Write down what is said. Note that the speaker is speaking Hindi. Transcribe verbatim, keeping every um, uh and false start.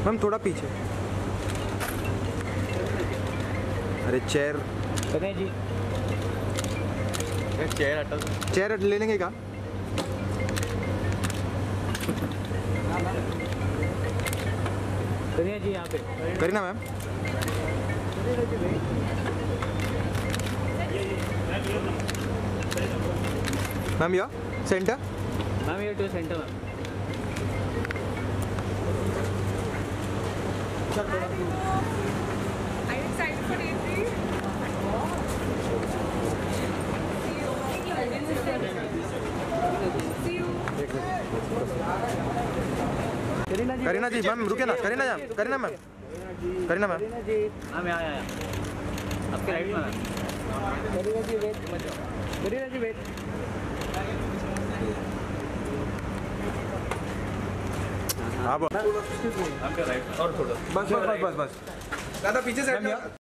मैम थोड़ा पीछे। अरे चेयर जी, चेयर हटा दो। चेयर ले लेंगे क्या? करिए जी यहाँ पे। करीना मैम। मैम या सेंटर। मैम ये to centre ma'am. Are you excited for day three? See you. Kareena ji, Kareena ji ma'am रुके ना। Kareena ma'am, Kareena ma'am, Kareena ma'am. Kareena ji, ma'am यहाँ यहाँ आपके राइट में मैम। Kareena ji wait, Kareena ji wait. हाँ आपके राइट और थोड़ा बस बस बस बस। दादा पीछे से